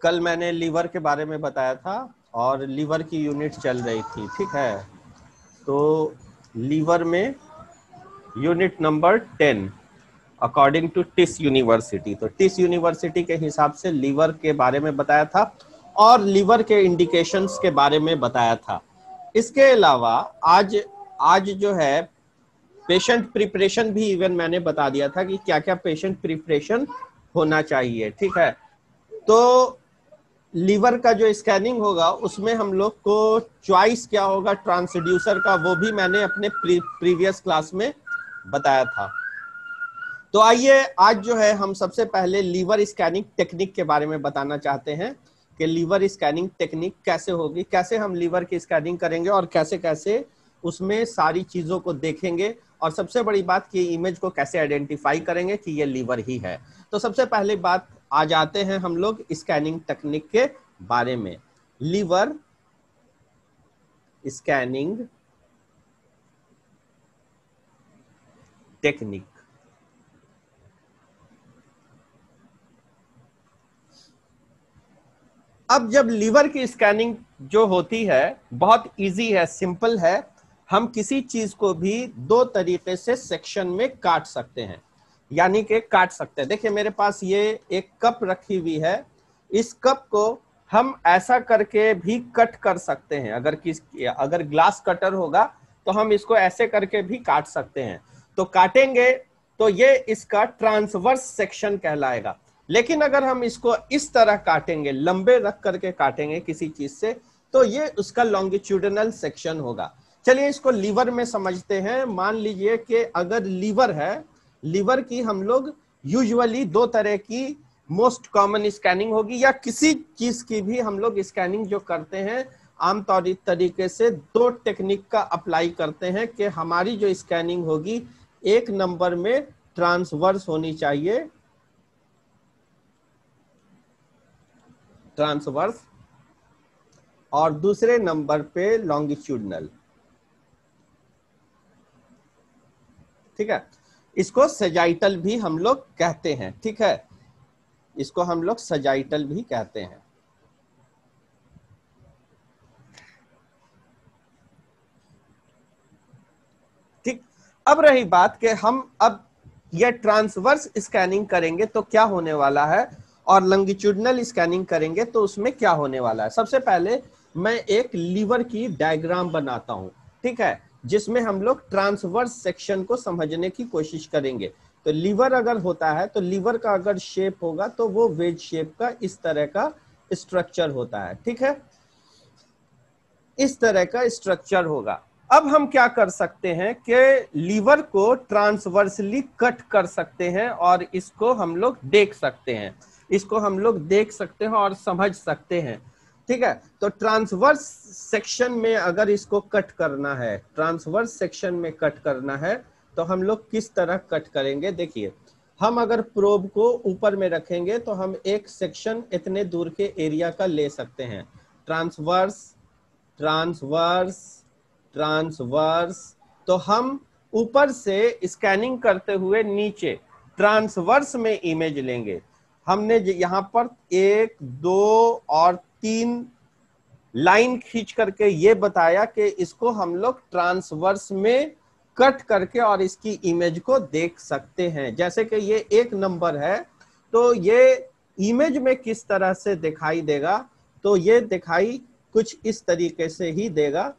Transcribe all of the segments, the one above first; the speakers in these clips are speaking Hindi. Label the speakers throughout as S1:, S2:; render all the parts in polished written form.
S1: कल मैंने लीवर के बारे में बताया था और लीवर की यूनिट चल रही थी, ठीक है। तो लीवर में यूनिट नंबर 10 अकॉर्डिंग टू टिस यूनिवर्सिटी, तो टिस यूनिवर्सिटी के हिसाब से लीवर के बारे में बताया था और लीवर के इंडिकेशंस के बारे में बताया था। इसके अलावा आज आज जो है पेशेंट प्रिपरेशन भी इवन मैंने बता दिया था कि क्या क्या पेशेंट प्रिपरेशन होना चाहिए, ठीक है। तो लीवर का जो स्कैनिंग होगा उसमें हम लोग को चॉइस क्या होगा ट्रांसड्यूसर का, वो भी मैंने अपने प्रीवियस क्लास में बताया था। तो आइए आज जो है हम सबसे पहले लीवर स्कैनिंग टेक्निक के बारे में बताना चाहते हैं कि लीवर स्कैनिंग टेक्निक कैसे होगी, कैसे हम लीवर की स्कैनिंग करेंगे और कैसे कैसे उसमें सारी चीजों को देखेंगे, और सबसे बड़ी बात कि इमेज को कैसे आइडेंटिफाई करेंगे कि ये लीवर ही है। तो सबसे पहले बात आ जाते हैं हम लोग स्कैनिंग टेक्निक के बारे में। Liver scanning technique. अब जब लीवर की स्कैनिंग जो होती है बहुत इजी है, सिंपल है। हम किसी चीज को भी दो तरीके से सेक्शन में काट सकते हैं, यानी कि काट सकते हैं। देखिए मेरे पास ये एक कप रखी हुई है, इस कप को हम ऐसा करके भी कट कर सकते हैं। अगर ग्लास कटर होगा तो हम इसको ऐसे करके भी काट सकते हैं। तो काटेंगे तो ये इसका ट्रांसवर्स सेक्शन कहलाएगा। लेकिन अगर हम इसको इस तरह काटेंगे, लंबे रख करके काटेंगे किसी चीज से, तो ये उसका लॉन्गिट्यूडिनल सेक्शन होगा। चलिए इसको लीवर में समझते हैं। मान लीजिए कि अगर लीवर है, लीवर की हम लोग यूजुअली दो तरह की मोस्ट कॉमन स्कैनिंग होगी, या किसी चीज की भी हम लोग स्कैनिंग जो करते हैं आमतौर तरीके से दो टेक्निक का अप्लाई करते हैं कि हमारी जो स्कैनिंग होगी एक नंबर में ट्रांसवर्स होनी चाहिए, ट्रांसवर्स, और दूसरे नंबर पे लॉन्गिट्यूडनल, ठीक है। इसको सेजाइटल भी हम लोग कहते हैं, ठीक है, इसको हम लोग सेजाइटल भी कहते हैं। ठीक। अब रही बात कि हम अब ये ट्रांसवर्स स्कैनिंग करेंगे तो क्या होने वाला है, और लॉन्गिट्यूडनल स्कैनिंग करेंगे तो उसमें क्या होने वाला है। सबसे पहले मैं एक लीवर की डायग्राम बनाता हूं, ठीक है, जिसमें हम लोग ट्रांसवर्स सेक्शन को समझने की कोशिश करेंगे। तो लीवर अगर होता है तो लीवर का अगर शेप होगा तो वो वेज शेप का इस तरह का स्ट्रक्चर होता है, ठीक है, इस तरह का स्ट्रक्चर होगा। अब हम क्या कर सकते हैं कि लीवर को ट्रांसवर्सली कट कर सकते हैं और इसको हम लोग देख सकते हैं, इसको हम लोग देख सकते हैं और समझ सकते हैं, ठीक है। तो ट्रांसवर्स सेक्शन में अगर इसको कट करना है, ट्रांसवर्स सेक्शन में कट करना है, तो हम लोग किस तरह कट करेंगे। देखिए हम अगर प्रोब को ऊपर में रखेंगे तो हम एक सेक्शन इतने दूर के एरिया का ले सकते हैं, ट्रांसवर्स, ट्रांसवर्स, ट्रांसवर्स। तो हम ऊपर से स्कैनिंग करते हुए नीचे ट्रांसवर्स में इमेज लेंगे। हमने यहां पर 1, 2 और 3 लाइन खींच करके ये बताया कि इसको हम लोग ट्रांसवर्स में कट करके और इसकी इमेज को देख सकते हैं। जैसे कि ये एक नंबर है तो ये इमेज में किस तरह से दिखाई देगा, तो ये दिखाई कुछ इस तरीके से ही देगा,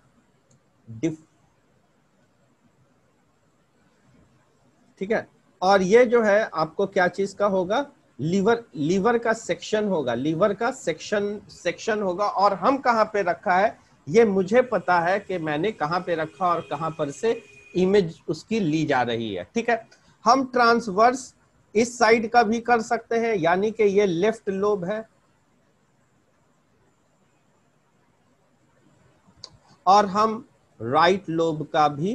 S1: ठीक है। और ये जो है आपको क्या चीज का होगा, लीवर का सेक्शन होगा, लीवर का सेक्शन होगा। और हम कहां पे रखा है ये मुझे पता है कि मैंने कहां पे रखा और कहां पर से इमेज उसकी ली जा रही है, ठीक है। हम ट्रांसवर्स इस साइड का भी कर सकते हैं, यानी कि ये लेफ्ट लोब है, और हम राइट लोब का भी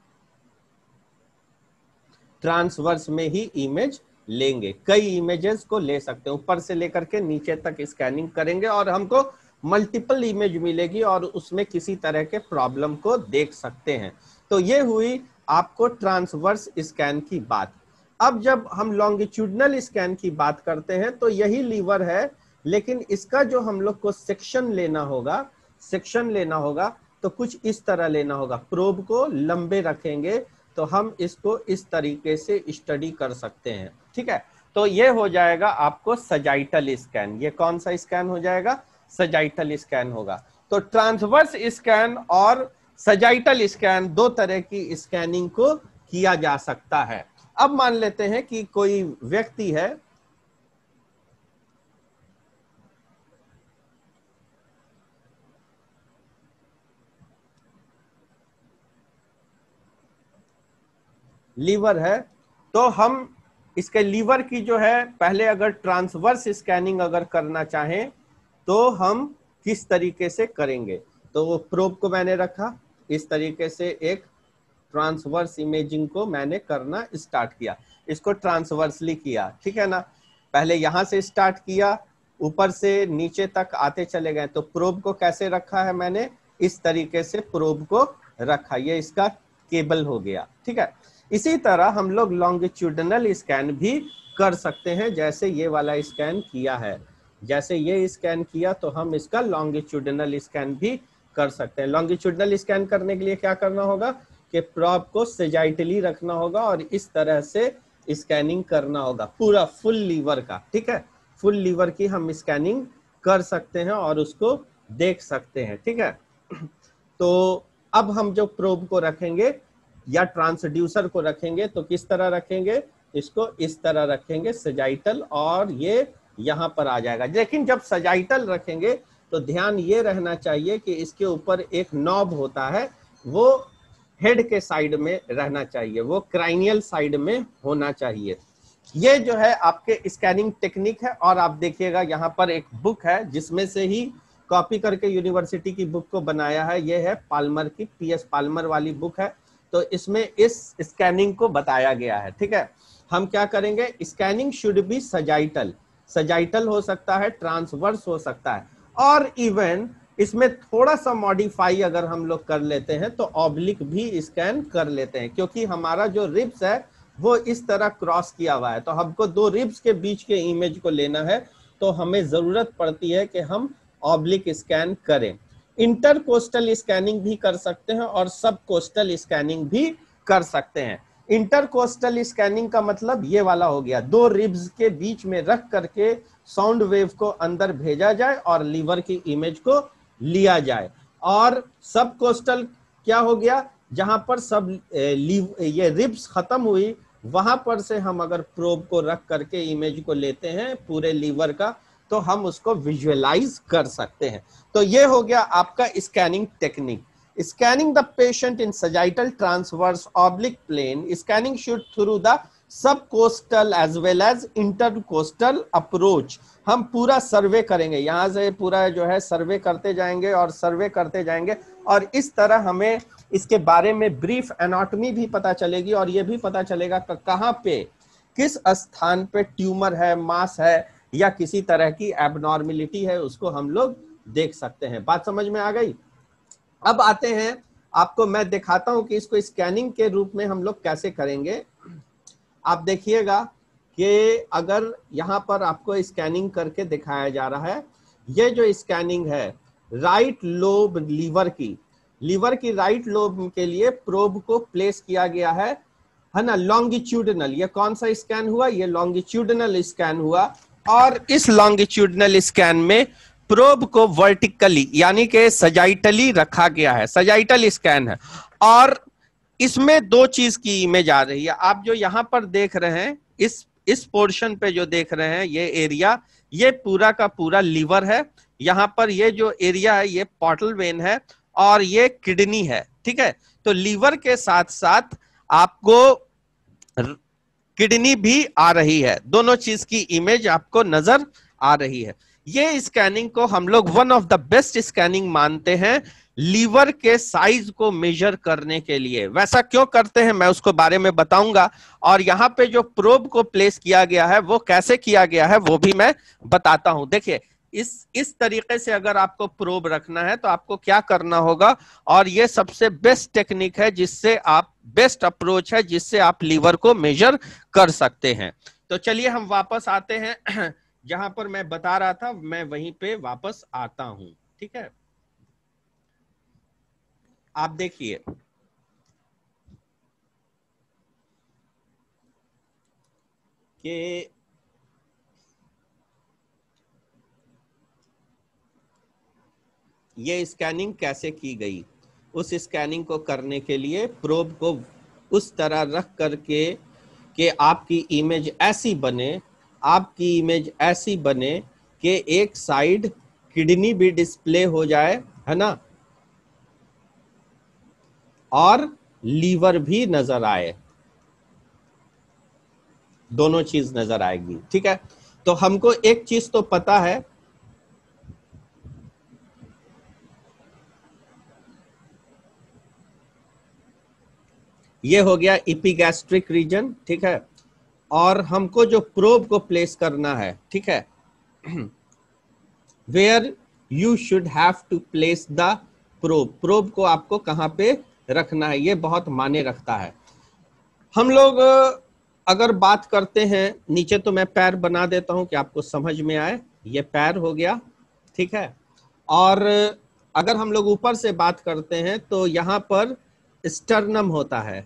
S1: ट्रांसवर्स में ही इमेज लेंगे। कई इमेजेस को ले सकते हैं, ऊपर से लेकर के नीचे तक स्कैनिंग करेंगे और हमको मल्टीपल इमेज मिलेगी और उसमें किसी तरह के प्रॉब्लम को देख सकते हैं। तो ये हुई आपको ट्रांसवर्स स्कैन की बात। अब जब हम लॉन्गिट्यूडनल स्कैन की बात करते हैं तो यही लीवर है लेकिन इसका जो हम लोग को सेक्शन लेना होगा तो कुछ इस तरह लेना होगा। प्रोब को लंबे रखेंगे तो हम इसको इस तरीके से स्टडी कर सकते हैं, ठीक है। तो ये हो जाएगा आपको सजाइटल स्कैन। ये कौन सा स्कैन हो जाएगा? सजाइटल स्कैन होगा। तो ट्रांसवर्स स्कैन और सजाइटल स्कैन, दो तरह की स्कैनिंग को किया जा सकता है। अब मान लेते हैं कि कोई व्यक्ति है, लीवर है, तो हम इसके लीवर की जो है पहले अगर ट्रांसवर्स स्कैनिंग अगर करना चाहें तो हम किस तरीके से करेंगे। तो वो प्रोब को मैंने रखा इस तरीके से, एक ट्रांसवर्स इमेजिंग को मैंने करना स्टार्ट किया, इसको ट्रांसवर्सली किया, ठीक है ना। पहले यहां से स्टार्ट किया, ऊपर से नीचे तक आते चले गए। तो प्रोब को कैसे रखा है मैंने? इस तरीके से प्रोब को रखा, ये इसका केबल हो गया, ठीक है। इसी तरह हम लोग लॉन्गिट्यूडनल स्कैन भी कर सकते हैं, जैसे ये वाला स्कैन किया है। जैसे ये स्कैन किया तो हम इसका लॉन्गिट्यूडनल स्कैन भी कर सकते हैं। लॉन्गिट्यूडनल स्कैन करने के लिए क्या करना होगा कि प्रोब को सेजाइटली रखना होगा और इस तरह से स्कैनिंग करना होगा पूरा फुल लीवर का, ठीक है। फुल लीवर की हम स्कैनिंग कर सकते हैं और उसको देख सकते हैं, ठीक है। तो अब हम जो प्रोब को रखेंगे या ट्रांसड्यूसर को रखेंगे तो किस तरह रखेंगे? इसको इस तरह रखेंगे सजाइटल, और ये यहां पर आ जाएगा। लेकिन जब सजाइटल रखेंगे तो ध्यान ये रहना चाहिए कि इसके ऊपर एक नॉब होता है, वो हेड के साइड में रहना चाहिए, वो क्राइनियल साइड में होना चाहिए। ये जो है आपके स्कैनिंग टेक्निक है। और आप देखिएगा यहाँ पर एक बुक है जिसमें से ही कॉपी करके यूनिवर्सिटी की बुक को बनाया है। ये है पाल्मर की, PS पाल्मर वाली बुक है। तो इसमें इस स्कैनिंग को बताया गया है, ठीक है। हम क्या करेंगे? Scanning should be sagittal, sagittal हो सकता है, ट्रांसवर्स हो सकता है, और इवन इसमें थोड़ा सा मॉडिफाई अगर हम लोग कर लेते हैं तो ऑब्लिक भी स्कैन कर लेते हैं, क्योंकि हमारा जो रिब्स है वो इस तरह क्रॉस किया हुआ है। तो हमको दो रिब्स के बीच के इमेज को लेना है, तो हमें जरूरत पड़ती है कि हम ऑब्लिक स्कैन करें। इंटरकोस्टल स्कैनिंग भी कर सकते हैं और सब कोस्टल स्कैनिंग भी कर सकते हैं। इंटरकोस्टल स्कैनिंग का मतलब ये वाला हो गया, दो रिब्स के बीच में रख करके साउंड वेव को अंदर भेजा जाए और लीवर की इमेज को लिया जाए। और सब कोस्टल क्या हो गया? जहां पर सब ये रिब्स खत्म हुई वहां पर से हम अगर प्रोब को रख करके इमेज को लेते हैं पूरे लीवर का, तो हम उसको विजुअलाइज कर सकते हैं। तो ये हो गया आपका scanning technique. Scanning the patient in sagittal transverse oblique plane, scanning should through the subcostal as well as intercostal approach. हम पूरा सर्वे करेंगे, यहां से पूरा जो है सर्वे करते जाएंगे और सर्वे करते जाएंगे, और इस तरह हमें इसके बारे में ब्रीफ एनाटॉमी भी पता चलेगी और ये भी पता चलेगा कि कहां पे किस स्थान पे ट्यूमर है, मास है, या किसी तरह की एबनॉर्मेलिटी है, उसको हम लोग देख सकते हैं। बात समझ में आ गई? अब आते हैं, आपको मैं दिखाता हूं कि इसको स्कैनिंग के रूप में हम लोग कैसे करेंगे। आप देखिएगा कि अगर यहां पर आपको स्कैनिंग करके दिखाया जा रहा है, ये जो स्कैनिंग है राइट लोब लीवर की राइट लोब के लिए प्रोब को प्लेस किया गया है ना, लॉन्गिट्यूडनल। ये कौन सा स्कैन हुआ? ये लॉन्गिट्यूडनल स्कैन हुआ। और इस लॉन्गिट्यूडनल स्कैन में प्रोब को वर्टिकली यानी कि सजाइटली रखा गया है, सजाइटल स्कैन है। और इसमें दो चीज की इमेज आ रही है। आप जो यहां पर देख रहे हैं, इस पोर्शन पे जो देख रहे हैं, ये एरिया, ये पूरा का पूरा लीवर है। यहां पर ये जो एरिया है ये पोर्टल वेन है और ये किडनी है, ठीक है। तो लीवर के साथ साथ आपको किडनी भी आ रही है, दोनों चीज की इमेज आपको नजर आ रही है। ये स्कैनिंग को हम लोग one of the best scanning मानते हैं लीवर के साइज को मेजर करने के लिए। वैसा क्यों करते हैं मैं उसको बारे में बताऊंगा, और यहाँ पे जो प्रोब को प्लेस किया गया है वो कैसे किया गया है वो भी मैं बताता हूं। देखिए, इस तरीके से अगर आपको प्रोब रखना है तो आपको क्या करना होगा, और ये सबसे बेस्ट टेक्निक है जिससे आप, बेस्ट अप्रोच है जिससे आप लीवर को मेजर कर सकते हैं। तो चलिए हम वापस आते हैं जहां पर मैं बता रहा था मैं वहीं पे वापस आता हूं। ठीक है, आप देखिए कि ये स्कैनिंग कैसे की गई। उस स्कैनिंग को करने के लिए प्रोब को उस तरह रख करके कि आपकी इमेज ऐसी बने, आपकी इमेज ऐसी बने कि एक साइड किडनी भी डिस्प्ले हो जाए, है ना, और लीवर भी नजर आए, दोनों चीज नजर आएगी। ठीक है, तो हमको एक चीज तो पता है, ये हो गया इपिगैस्ट्रिक रीजन। ठीक है, और हमको जो प्रोब को प्लेस करना है, ठीक है, where you should have to place the probe, probe को आपको कहां पे रखना है, ये बहुत मायने रखता है। हम लोग अगर बात करते हैं नीचे, तो मैं पैर बना देता हूं कि आपको समझ में आए। ये पैर हो गया, ठीक है, और अगर हम लोग ऊपर से बात करते हैं तो यहां पर स्टर्नम होता है,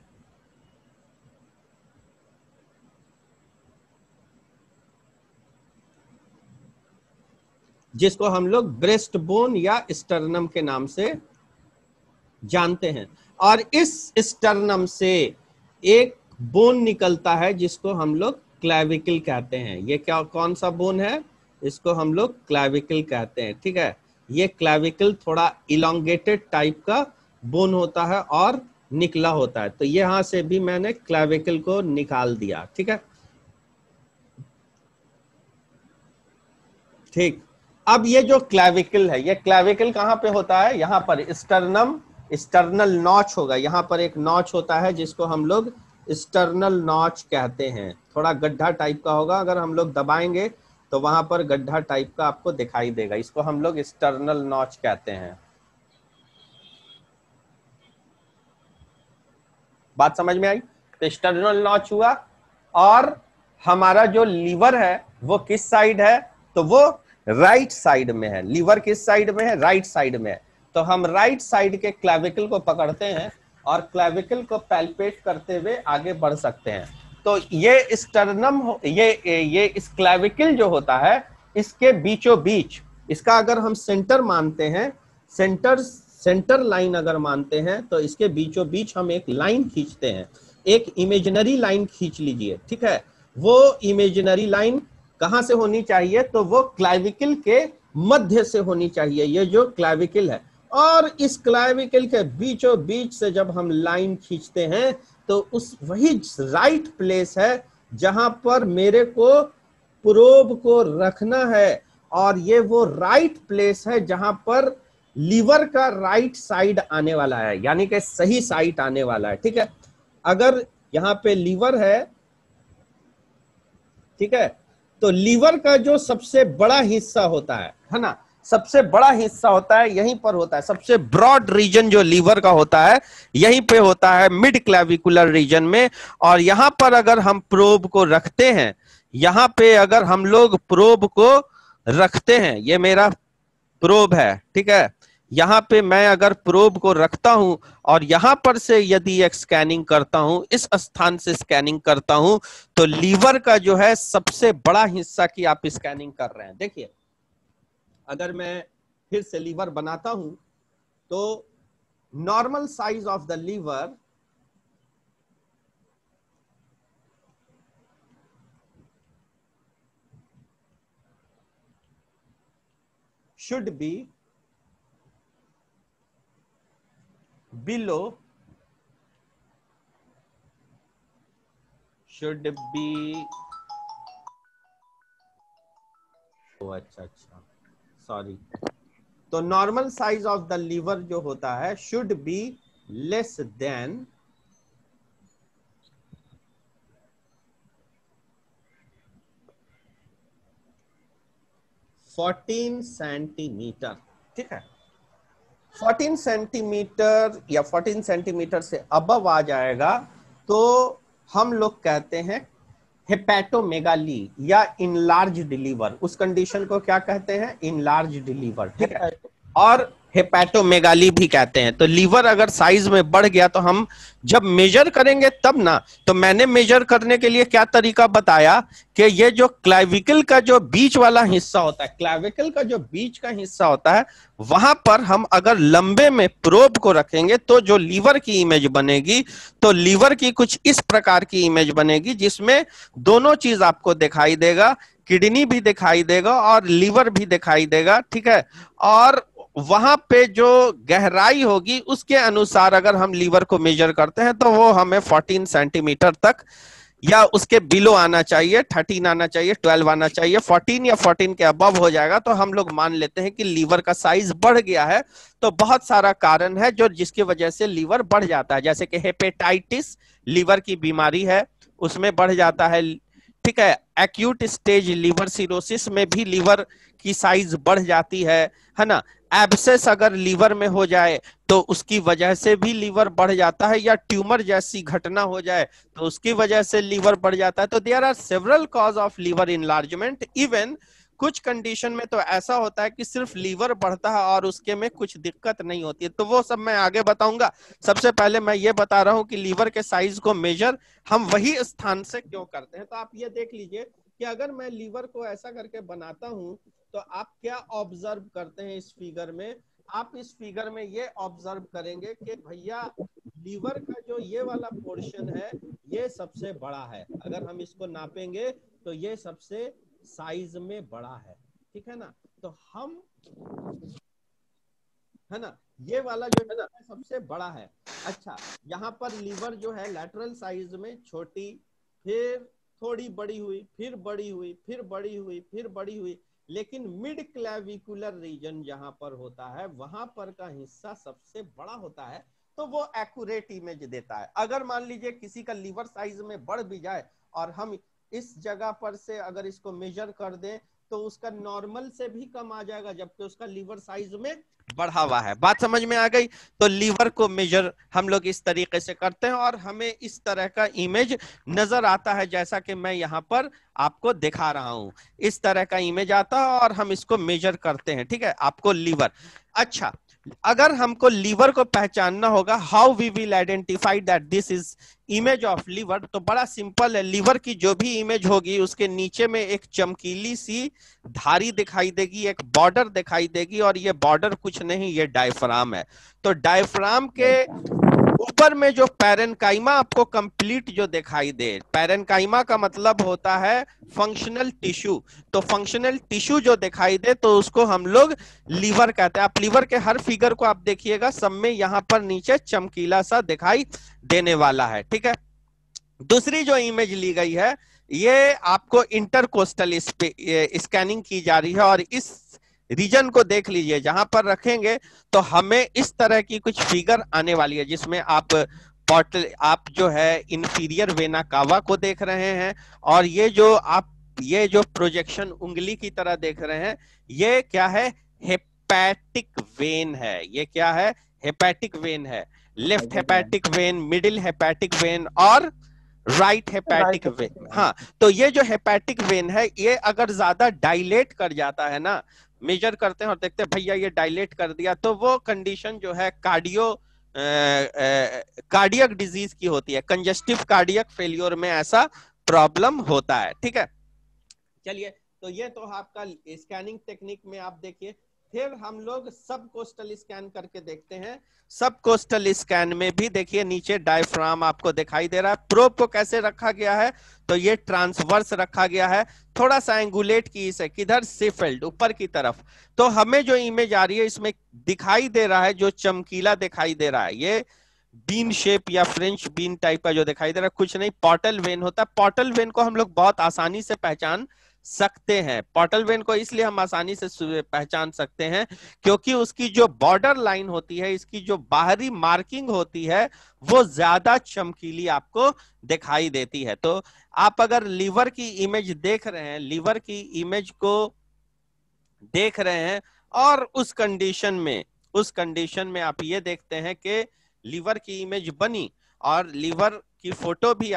S1: जिसको हम लोग ब्रेस्ट बोन या स्टर्नम के नाम से जानते हैं। और इस स्टर्नम से एक बोन निकलता है जिसको हम लोग क्लैविकल कहते हैं। ये क्या, कौन सा बोन है, इसको हम लोग क्लैविकल कहते हैं। ठीक है, ये क्लैविकल थोड़ा इलोंगेटेड टाइप का बोन होता है और निकला होता है, तो यहां से भी मैंने क्लैविकल को निकाल दिया। ठीक है, ठीक। अब ये जो क्लैविकल है, ये क्लैविकल कहां पे होता है, यहां पर स्टर्नम, स्टर्नल नॉच होगा, यहां पर एक नॉच होता है जिसको हम लोग स्टर्नल नॉच कहते हैं। थोड़ा गड्ढा टाइप का होगा, अगर हम लोग दबाएंगे तो वहां पर गड्ढा टाइप का आपको दिखाई देगा, इसको हम लोग स्टर्नल नॉच कहते हैं। बात समझ में आई? तो स्टर्नल नॉच हुआ, और हमारा जो लीवर है वो किस साइड है, तो वो राइट साइड में है। लीवर किस साइड में है, राइट साइड में है। तो हम राइट साइड के क्लैविकल को पकड़ते हैं और क्लैविकल को पैल्पेट करते हुए आगे बढ़ सकते हैं। तो ये स्टर्नम, ये इस क्लैविकल जो होता है, इसके बीचों बीच, इसका अगर हम सेंटर मानते हैं, सेंटर लाइन अगर मानते हैं, तो इसके बीचों बीच हम एक लाइन खींचते हैं, एक इमेजिनरी लाइन खींच लीजिए। ठीक है, वो इमेजिनरी लाइन कहां से होनी चाहिए, तो वो क्लैविकल के मध्य से होनी चाहिए, ये जो क्लैविकल है। और इस क्लैविकल के बीचों बीच से जब हम लाइन खींचते हैं तो उस वही राइट प्लेस है जहां पर मेरे को प्रोब को रखना है, और ये वो राइट प्लेस है जहां पर लीवर का राइट साइड आने वाला है, यानी कि सही साइड आने वाला है। ठीक है, अगर यहां पे लीवर है, ठीक है, तो लीवर का जो सबसे बड़ा हिस्सा होता है ना, सबसे बड़ा हिस्सा होता है यहीं पर होता है, सबसे ब्रॉड रीजन जो लीवर का होता है यहीं पे होता है, मिड क्लैविकुलर रीजन में। और यहां पर अगर हम प्रोब को रखते हैं, यहां पे अगर हम लोग प्रोब को रखते हैं, ये मेरा प्रोब है, ठीक है, यहां पे मैं अगर प्रोब को रखता हूं और यहां पर से यदि एक स्कैनिंग करता हूं, इस स्थान से स्कैनिंग करता हूं, तो लीवर का जो है सबसे बड़ा हिस्सा की आप स्कैनिंग कर रहे हैं। देखिए, अगर मैं फिर से लीवर बनाता हूं तो normal size of the liver should be below, should be, अच्छा अच्छा, सॉरी, तो normal size of the liver जो होता है should be less than 14 centimetre. ठीक है, 14 सेंटीमीटर या 14 सेंटीमीटर से अबव आ जाएगा तो हम लोग कहते हैं हेपेटोमेगाली या इनलार्ज्ड लीवर, उस कंडीशन को क्या कहते हैं? इनलार्ज्ड लीवर, ठीक है। और हेपेटोमेगाली भी कहते हैं। तो लीवर अगर साइज में बढ़ गया तो हम जब मेजर करेंगे तब ना, तो मैंने मेजर करने के लिए क्या तरीका बताया कि ये जो क्लाविकल का जो बीच वाला हिस्सा होता है, क्लाविकल का जो बीच का हिस्सा होता है, वहां पर हम अगर लंबे में प्रोब को रखेंगे तो जो लीवर की इमेज बनेगी, तो लीवर की कुछ इस प्रकार की इमेज बनेगी जिसमें दोनों चीज आपको दिखाई देगा, किडनी भी दिखाई देगा और लीवर भी दिखाई देगा, ठीक है। और वहां पे जो गहराई होगी उसके अनुसार अगर हम लीवर को मेजर करते हैं तो वो हमें 14 सेंटीमीटर तक या उसके बिलो आना चाहिए, 13 आना चाहिए, 12 आना चाहिए। 14 या 14 के अबव हो जाएगा तो हम लोग मान लेते हैं कि लीवर का साइज बढ़ गया है। तो बहुत सारा कारण है जो जिसकी वजह से लीवर बढ़ जाता है, जैसे कि हेपेटाइटिस लीवर की बीमारी है, उसमें बढ़ जाता है, ठीक है। एक्यूट स्टेज लीवर सिरोसिस में भी लीवर की साइज बढ़ जाती है ना। एब्सेस अगर लीवर में हो जाए तो उसकी वजह से भी लीवर बढ़ जाता है, या ट्यूमर जैसी घटना हो जाए तो उसकी वजह से लीवर बढ़ जाता है। तो there are several cause of liver enlargement. Even कुछ कंडीशन में तो ऐसा होता है कि सिर्फ लीवर बढ़ता है और उसके में कुछ दिक्कत नहीं होती है, तो वो सब मैं आगे बताऊंगा। सबसे पहले मैं ये बता रहा हूं कि लीवर के साइज को मेजर हम वही स्थान से क्यों करते हैं। तो आप ये देख लीजिए कि अगर मैं लीवर को ऐसा करके बनाता हूं तो आप क्या ऑब्जर्व करते हैं इस फिगर में? आप इस फिगर में ये ऑब्जर्व करेंगे कि भैया लीवर का जो ये वाला पोर्शन है ये सबसे बड़ा है। अगर हम इसको नापेंगे तो ये सबसे साइज में बड़ा है, ठीक है ना। तो हम, है ना, ये वाला जो है ना सबसे बड़ा है। अच्छा, यहाँ पर लीवर जो है लैटरल साइज में छोटी, फिर थोड़ी बड़ी हुई, फिर बड़ी हुई, फिर बड़ी हुई, फिर बड़ी हुई, लेकिन मिड क्लेविकुलर रीजन जहां पर होता है वहां पर का हिस्सा सबसे बड़ा होता है। तो वो एक्यूरेट इमेज देता है। अगर मान लीजिए किसी का लीवर साइज में बढ़ भी जाए और हम इस जगह पर से अगर इसको मेजर कर दें तो उसका नॉर्मल से भी कम आ जाएगा, जबकि उसका लीवर साइज में बढ़ा हुआ है। बात समझ में आ गई? तो लीवर को मेजर हम लोग इस तरीके से करते हैं और हमें इस तरह का इमेज नजर आता है, जैसा कि मैं यहाँ पर आपको दिखा रहा हूं। इस तरह का इमेज आता है और हम इसको मेजर करते हैं, ठीक है। आपको लीवर, अच्छा, अगर हमको लीवर को पहचानना होगा, how we will identify that this is image of liver, तो बड़ा सिंपल है। लीवर की जो भी इमेज होगी उसके नीचे में एक चमकीली सी धारी दिखाई देगी, एक बॉर्डर दिखाई देगी, और ये बॉर्डर कुछ नहीं, ये डायफ्राम है। तो डायफ्राम के ऊपर में जो पैरेनकाइमा आपको कंप्लीट जो दिखाई दे, पैरेनकाइमा का मतलब होता है फंक्शनल टिश्यू, तो फंक्शनल टिश्यू जो दिखाई दे तो उसको हम लोग लीवर कहते हैं। आप लीवर के हर फिगर को आप देखिएगा, सब में यहां पर नीचे चमकीला सा दिखाई देने वाला है, ठीक है। दूसरी जो इमेज ली गई है ये आपको इंटरकोस्टल स्कैनिंग की जा रही है, और इस रीजन को देख लीजिए, जहां पर रखेंगे तो हमें इस तरह की कुछ फिगर आने वाली है, जिसमें आप जो है इंफीरियर वेना कावा को देख रहे हैं, और ये जो प्रोजेक्शन उंगली की तरह देख रहे हैं, ये क्या है? हेपैटिक वेन है। ये क्या है? हेपैटिक वेन है। Left hepatic vein, middle hepatic vein और राइट हेपैटिक वेन। हाँ, तो ये जो हेपैटिक वेन है ये अगर ज्यादा डायलेट कर जाता है ना, मेजर करते हैं और देखते हैं भैया ये डायलेट कर दिया, तो वो कंडीशन जो है कार्डियक डिजीज की होती है। कंजेस्टिव कार्डियक फेलियर में ऐसा प्रॉब्लम होता है, ठीक है। चलिए, तो ये तो आपका स्कैनिंग टेक्निक में आप देखिए। फिर हम लोग सब कोस्टल स्कैन करके देखते हैं। सब कोस्टल स्कैन में भी देखिए नीचे डायफ्राम आपको दिखाई दे रहा है। प्रोब को कैसे रखा गया है? तो ये ट्रांसवर्स रखा गया है, थोड़ा सा एंगुलेट की इसे किधर से फील्ड ऊपर की तरफ। तो हमें जो इमेज आ रही है इसमें दिखाई दे रहा है, जो चमकीला दिखाई दे रहा है, ये बीन शेप या फ्रेंच बीन टाइप का जो दिखाई दे रहा है, कुछ नहीं, पोर्टल वेन होता है। पोर्टल वेन को हम लोग बहुत आसानी से पहचान सकते हैं। पोर्टल वेन को इसलिए हम आसानी से पहचान सकते हैं क्योंकि उसकी जो बॉर्डर लाइन होती है, इसकी जो बाहरी मार्किंग होती है, वो ज्यादा चमकीली आपको दिखाई देती है। तो आप अगर लीवर की इमेज देख रहे हैं, लीवर की इमेज को देख रहे हैं, और उस कंडीशन में आप ये देखते हैं कि लीवर की इमेज बनी और लीवर की फोटो भी आई,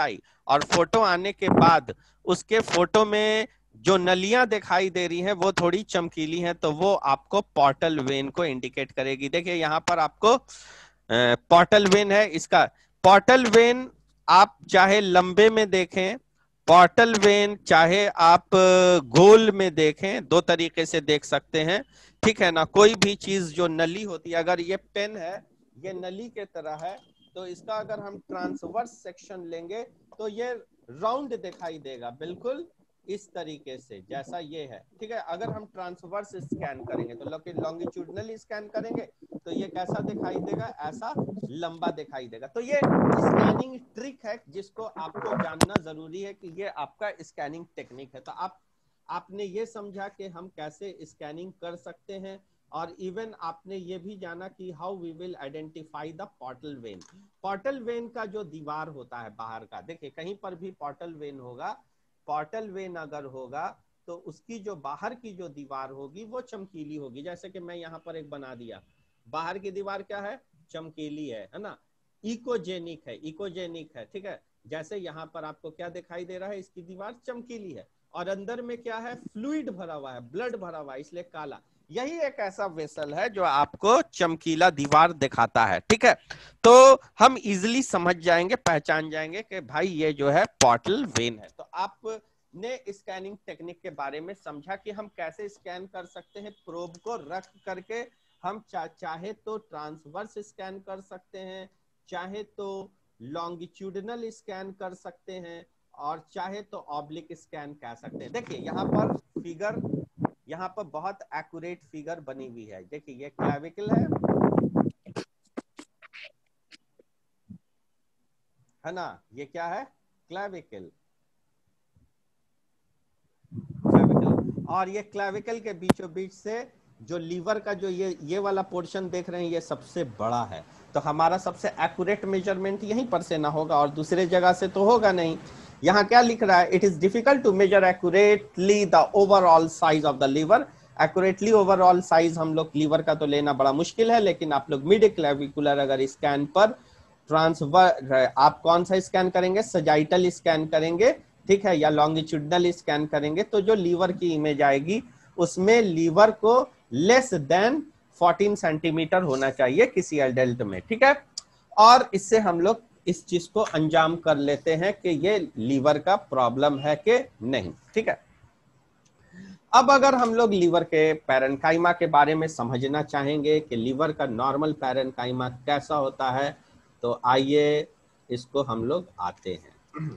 S1: और फोटो आने के बाद उसके फोटो में जो नलियां दिखाई दे रही हैं वो थोड़ी चमकीली हैं, तो वो आपको पोर्टल वेन को इंडिकेट करेगी। देखिए यहाँ पर आपको पोर्टल वेन है। इसका पोर्टल वेन आप चाहे लंबे में देखें, पोर्टल वेन चाहे आप गोल में देखें, दो तरीके से देख सकते हैं, ठीक है ना। कोई भी चीज जो नली होती है, अगर ये पेन है, ये नली के तरह है, तो इसका अगर हम ट्रांसवर्स सेक्शन लेंगे तो ये राउंड दिखाई देगा, बिल्कुल इस तरीके से जैसा ये है, ठीक है। अगर हम ट्रांसवर्स स्कैन करेंगे तो लॉन्गिट्यूडनली स्कैन करेंगे तो ये कैसा दिखाई देगा, ऐसा लंबा दिखाई देगा। तो ये स्कैनिंग ट्रिक है जिसको आपको जानना जरूरी है कि ये आपका स्कैनिंग टेक्निक है। तो आपने ये समझा कि हम कैसे स्कैनिंग कर सकते हैं, और इवन आपने ये भी जाना कि how we will identify the portal vein. Portal vein का जो दीवार होता है बाहर का, देखिए कहीं पर भी पोर्टल वेन होगा, पोर्टल वेन अगर होगा तो उसकी जो बाहर की जो दीवार होगी वो चमकीली होगी। जैसे कि मैं यहाँ पर एक बना दिया, बाहर की दीवार क्या है, चमकीली है ना, इकोजेनिक है, इकोजेनिक है, ठीक है। जैसे यहाँ पर आपको क्या दिखाई दे रहा है, इसकी दीवार चमकीली है, और अंदर में क्या है, फ्लूइड भरा हुआ है, ब्लड भरा हुआ है, इसलिए काला। यही एक ऐसा वेसल है जो आपको चमकीला दीवार दिखाता है, ठीक है। तो हम इजिली समझ जाएंगे, पहचान जाएंगे कि भाई ये जो है पोर्टल वेन है। तो आपने स्कैनिंग टेक्निक के बारे में समझा कि हम कैसे स्कैन कर सकते हैं। प्रोब को रख करके हम चाहे तो ट्रांसवर्स स्कैन कर सकते हैं, चाहे तो लॉन्गिट्यूडनल स्कैन कर सकते हैं, और चाहे तो ऑब्लिक स्कैन कह सकते हैं। देखिए यहाँ पर फिगर, यहाँ पर बहुत एक्यूरेट फिगर बनी हुई है। देखिए ये क्लैविकल है ना, ये क्या है, क्लैविकल, क्लैविकल। और ये क्लैविकल के बीचों बीच से जो लीवर का जो ये वाला पोर्शन देख रहे हैं, ये सबसे बड़ा है। तो हमारा सबसे एक्यूरेट मेजरमेंट यहीं पर से ना होगा और दूसरे जगह से तो होगा नहीं। यहाँ क्या लिख रहा है, it is difficult to measure accurately the overall size of the liver. Accurately overall size हम लोग लीवर का तो लेना बड़ा मुश्किल है, लेकिन आप लोग मिड क्लेविकुलर अगर स्कैन पर ट्रांसफर, आप कौन सा स्कैन करेंगे, सजाइटल स्कैन करेंगे, ठीक है, या लॉन्गिट्यूडनल स्कैन करेंगे, तो जो लीवर की इमेज आएगी उसमें लीवर को लेस देन 14 सेंटीमीटर होना चाहिए किसी एडल्ट में, ठीक है। और इससे हम लोग इस चीज को अंजाम कर लेते हैं कि ये लीवर का प्रॉब्लम है कि नहीं, ठीक है। अब अगर हम लोग लीवर के पैरेन्काइमा के बारे में समझना चाहेंगे कि लीवर का नॉर्मल पैरेन्काइमा कैसा होता है, तो आइए इसको हम लोग आते हैं।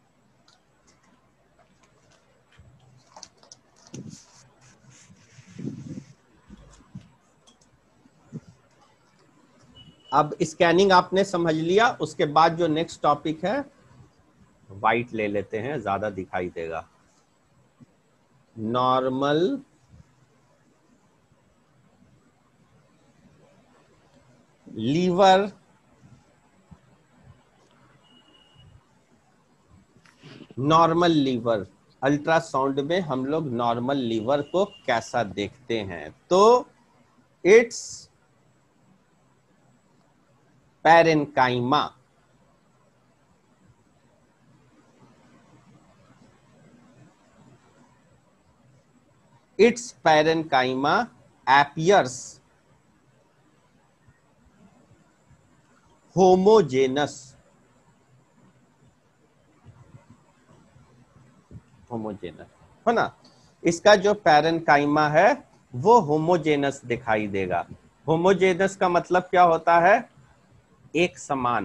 S1: अब स्कैनिंग आपने समझ लिया, उसके बाद जो नेक्स्ट टॉपिक है, वाइट ले लेते हैं, ज्यादा दिखाई देगा। Normal liver normal liver, ultrasound में हम लोग नॉर्मल लीवर को कैसा देखते हैं, तो it's parenchyma, its parenchyma appears homogeneous, है ना। इसका जो पैरेन्काइमा है वो होमोजेनस दिखाई देगा। होमोजेनस का मतलब क्या होता है, एक समान,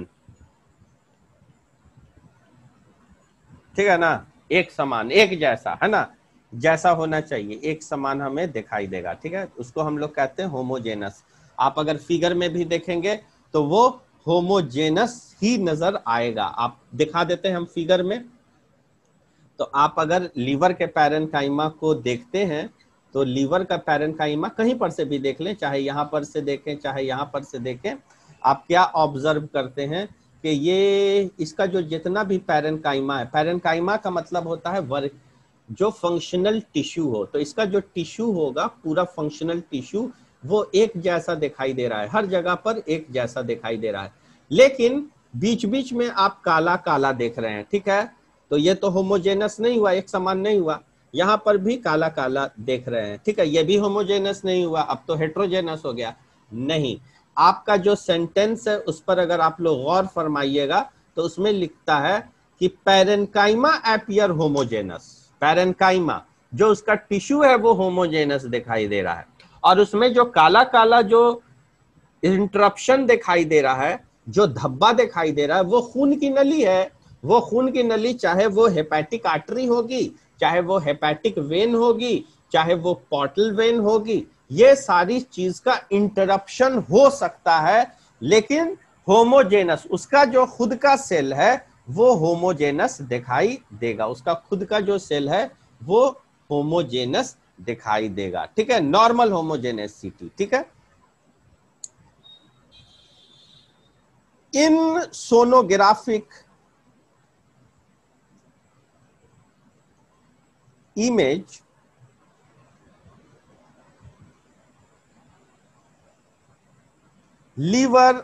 S1: ठीक है ना, एक समान, एक जैसा, है ना, जैसा होना चाहिए, एक समान हमें दिखाई देगा, ठीक है। उसको हम लोग कहते हैं होमोजेनस। आप अगर फिगर में भी देखेंगे तो वो होमोजेनस ही नजर आएगा। आप दिखा देते हैं हम फिगर में, तो आप अगर लीवर के पैरेन्काइमा को देखते हैं तो लीवर का पैरेन्काइमा कहीं पर से भी देख लें, चाहे यहां पर से देखें चाहे यहां पर से देखें, आप क्या ऑब्जर्व करते हैं कि ये इसका जो जितना भी पैरेन्काइमा है, पैरेन्काइमा का मतलब होता है वर्क, जो फंक्शनल टिश्यू हो, तो इसका जो टिश्यू होगा पूरा फंक्शनल टिश्यू वो एक जैसा दिखाई दे रहा है, हर जगह पर एक जैसा दिखाई दे रहा है, लेकिन बीच बीच में आप काला काला देख रहे हैं, ठीक है। तो ये तो होमोजेनस नहीं हुआ, एक समान नहीं हुआ। यहां पर भी काला काला देख रहे हैं, ठीक है, ये भी होमोजेनस नहीं हुआ, अब तो हेट्रोजेनस हो गया। नहीं, आपका जो सेंटेंस है उस पर अगर आप लोग गौर फरमाइएगा तो उसमें लिखता है कि पैरेन्काइमा अपीयर होमोजेनस। पैरेन्काइमा जो उसका टिश्यू है वो होमोजेनस दिखाई दे रहा है, और उसमें जो काला काला जो इंटरप्शन दिखाई दे रहा है, जो धब्बा दिखाई दे रहा है, वो खून की नली है। वो खून की नली चाहे वो हेपेटिक आर्टरी होगी, चाहे वो हेपेटिक वेन होगी, चाहे वो पोर्टल वेन होगी, ये सारी चीज का इंटरप्शन हो सकता है, लेकिन होमोजेनस उसका जो खुद का सेल है वो होमोजेनस दिखाई देगा। उसका खुद का जो सेल है वो होमोजेनस दिखाई देगा, ठीक है, नॉर्मल होमोजेनेसिटी, ठीक है। In sonographic image liver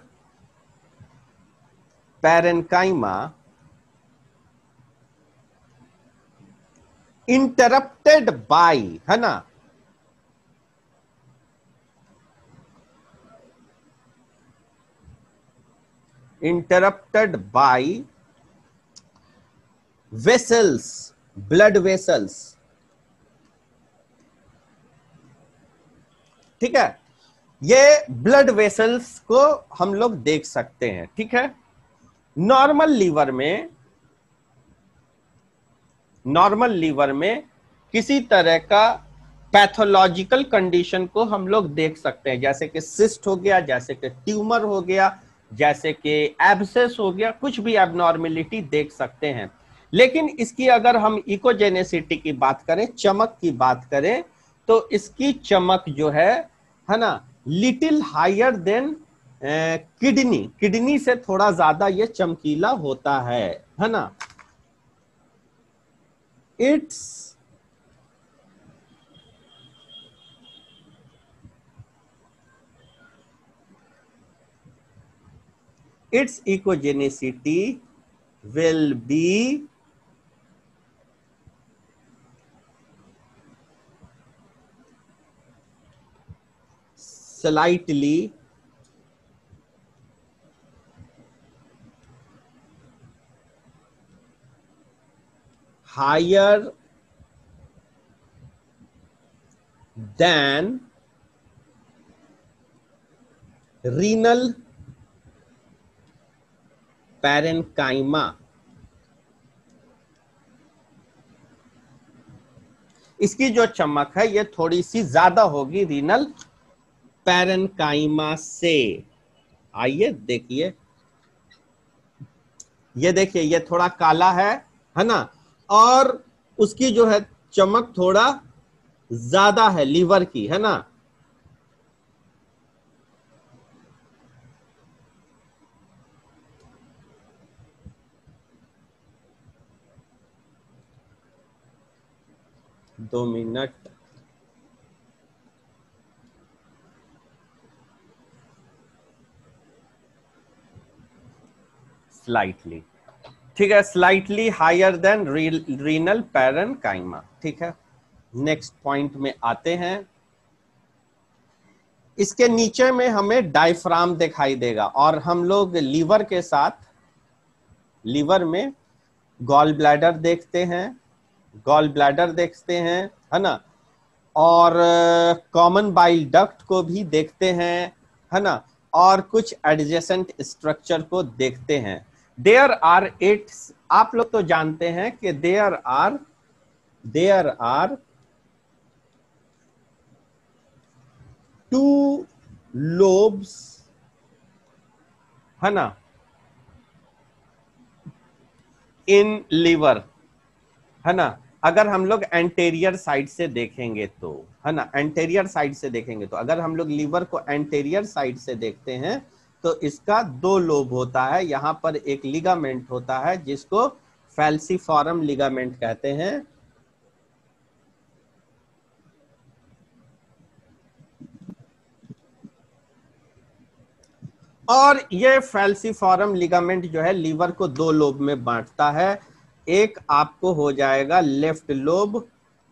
S1: parenchyma interrupted by, है ना, interrupted by vessels, blood vessels, ठीक है, ये ब्लड वेसल्स को हम लोग देख सकते हैं, ठीक है। नॉर्मल लीवर में किसी तरह का पैथोलॉजिकल कंडीशन को हम लोग देख सकते हैं, जैसे कि सिस्ट हो गया, जैसे कि ट्यूमर हो गया, जैसे कि एब्सेस हो गया, कुछ भी एबनॉर्मेलिटी देख सकते हैं। लेकिन इसकी अगर हम इकोजेनेसिटी की बात करें, चमक की बात करें, तो इसकी चमक जो है ना, लिटिल हायर देन किडनी से थोड़ा ज्यादा ये चमकीला होता है ना। Its ecogenicity will be slightly higher than renal parenchyma। इसकी जो चमक है ये थोड़ी सी ज्यादा होगी रीनल पैरेन्काइमा से। आइए देखिए, ये देखिए, ये थोड़ा काला है ना, और उसकी जो है चमक थोड़ा ज्यादा है लीवर की, है ना। दो मिनट, स्लाइटली, ठीक है, slightly higher than renal parenchyma, ठीक है। नेक्स्ट पॉइंट में आते हैं। इसके नीचे में हमें डायफ्राम दिखाई देगा, और हम लोग लीवर के साथ, लीवर में गॉल ब्लैडर देखते हैं, है ना, और कॉमन बाइल डक्ट को भी देखते हैं, है ना, और कुछ एडजेसेंट स्ट्रक्चर को देखते हैं। देयर आर 8, आप लोग तो जानते हैं कि देयर आर 2 लोब्स, है ना, इन लीवर, है ना। अगर हम लोग एंटेरियर साइड से देखेंगे तो, है ना, एंटेरियर साइड से देखेंगे तो, अगर हम लोग लीवर को एंटेरियर साइड से देखते हैं तो इसका 2 लोब होता है। यहां पर एक लिगामेंट होता है जिसको फैल्सीफॉरम लिगामेंट कहते हैं, और ये फैल्सीफॉरम लिगामेंट जो है लीवर को 2 लोब में बांटता है। एक आपको हो जाएगा लेफ्ट लोब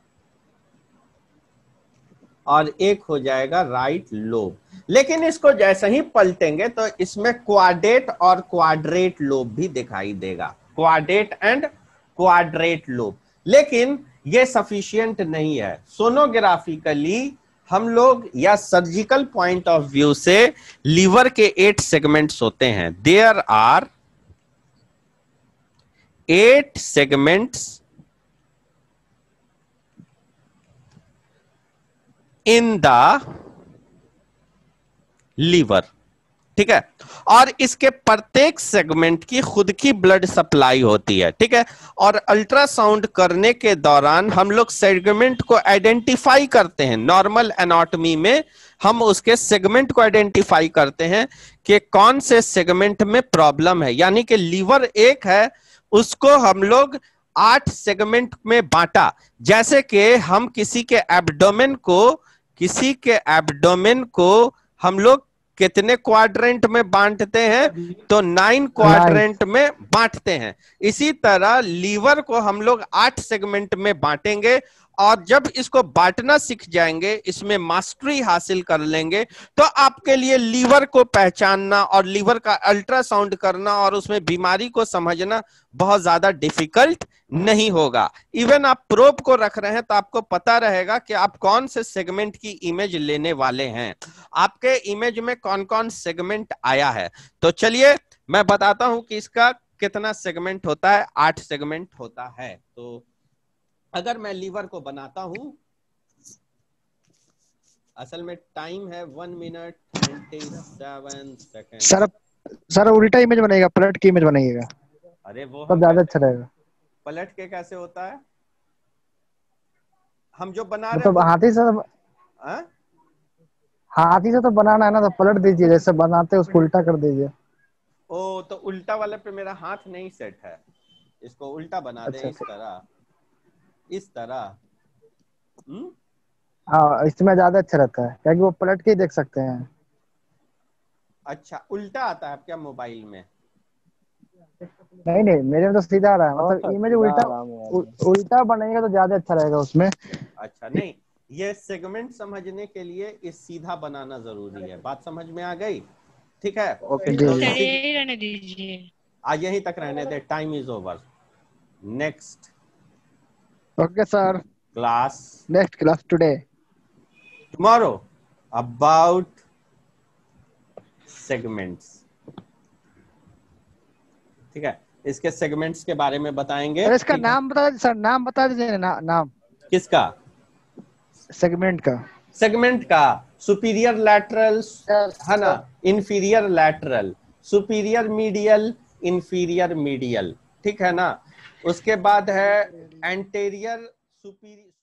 S1: और एक हो जाएगा राइट लोब। लेकिन इसको जैसे ही पलटेंगे तो इसमें क्वाड्रेट और क्वाड्रेट लोब भी दिखाई देगा, क्वाड्रेट एंड क्वाड्रेट लोब। लेकिन ये सफिशिएंट नहीं है। सोनोग्राफिकली हम लोग या सर्जिकल पॉइंट ऑफ व्यू से लीवर के 8 सेगमेंट्स होते हैं। There are 8 segments in the liver, ठीक है। और इसके प्रत्येक सेगमेंट की खुद की ब्लड सप्लाई होती है, ठीक है। और अल्ट्रासाउंड करने के दौरान हम लोग सेगमेंट को आइडेंटिफाई करते हैं। नॉर्मल एनाटॉमी में हम उसके सेगमेंट को आइडेंटिफाई करते हैं कि कौन से सेगमेंट में प्रॉब्लम है। यानी कि लीवर एक है, उसको हम लोग 8 सेगमेंट में बांटा। जैसे कि हम किसी के एब्डोमेन को हम लोग कितने क्वाड्रेंट में बांटते हैं, तो 9 क्वाड्रेंट में बांटते हैं। इसी तरह लीवर को हम लोग 8 सेगमेंट में बांटेंगे। और जब इसको बांटना सीख जाएंगे, इसमें मास्टरी हासिल कर लेंगे, तो आपके लिए लीवर को पहचानना और लीवर का अल्ट्रासाउंड करना और उसमें बीमारी को समझना बहुत ज्यादा डिफिकल्ट नहीं होगा। इवन आप प्रोब को रख रहे हैं तो आपको पता रहेगा कि आप कौन से सेगमेंट की इमेज लेने वाले हैं, आपके इमेज में कौन कौन सेगमेंट आया है। तो चलिए मैं बताता हूं कि इसका कितना सेगमेंट होता है। 8 सेगमेंट होता है। तो अगर मैं लीवर को बनाता हूं, असल में टाइम है 1 मिनट 27 सेकेंड।
S2: सर उल्टा इमेज बनेगा, पलट की इमेज बनेगा।
S1: अरे वो
S2: तब ज्यादा अच्छा रहेगा।
S1: पलट के कैसे होता है? हम जो बना रहे
S2: मतलब
S1: हैं
S2: हाथी से तो बनाना है ना, तो पलट दीजिए, जैसे बनाते हैं उसको उल्टा कर दीजिए।
S1: ओ, तो उल्टा वाले पे मेरा हाथ नहीं सेट है, इसको उल्टा बना दे। इस तरह, इस तरह।
S2: हाँ, इसमें ज्यादा अच्छा रहता है क्योंकि वो पलट के ही देख सकते हैं।
S1: अच्छा, उल्टा आता है क्या मोबाइल में?
S2: नहीं नहीं, मेरे में तो सीधा आ रहा है। मतलब इमेज उल्टा बनेगा तो ज्यादा अच्छा रहेगा उसमें।
S1: अच्छा, नहीं, ये सेगमेंट समझने के लिए इस सीधा बनाना जरूरी है। बात समझ में आ गई? ठीक है।
S2: ओके
S1: तो
S3: रहने दीजिए,
S1: आज यहीं तक रहने दे। Time is over. Next
S2: okay sir,
S1: class,
S2: next class today,
S1: tomorrow, about segments. ठीक है, इसके सेगमेंट्स के बारे में बताएंगे।
S2: अरे इसका नाम बता दीजिए सर, नाम बता दीजिए नाम
S1: किसका?
S2: सेगमेंट का।
S1: सेगमेंट का सुपीरियर लैटरल है ना, inferior lateral, superior medial, inferior medial, ठीक है ना। उसके बाद है एंटेरियर सुपीरियर